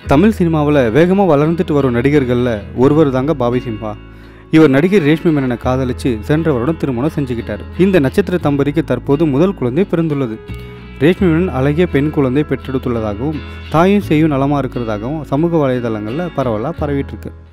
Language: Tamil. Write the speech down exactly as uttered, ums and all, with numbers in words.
தமிழ் சினிமாவில் வேகமாக வளர்ந்துட்டு வரும் நடிகர்களில் ஒருவர் தாங்க பாபி சிம்ஹா. இவர் நடிகர் ரேஷ்மி மேனனை காதலிச்சு சென்ற வருடம் திருமணம் செஞ்சுக்கிட்டார். இந்த நட்சத்திர தம்பதிக்கு தற்போது முதல் குழந்தை பிறந்துள்ளது. ரேஷ்மி மேனன் அழகிய பெண் குழந்தை பெற்றெடுத்துள்ளதாகவும் தாயும் சேயும் நலமாக இருக்கிறதாகவும் சமூக வலைதளங்களில் பரவலாக பரவிட்டு இருக்கு.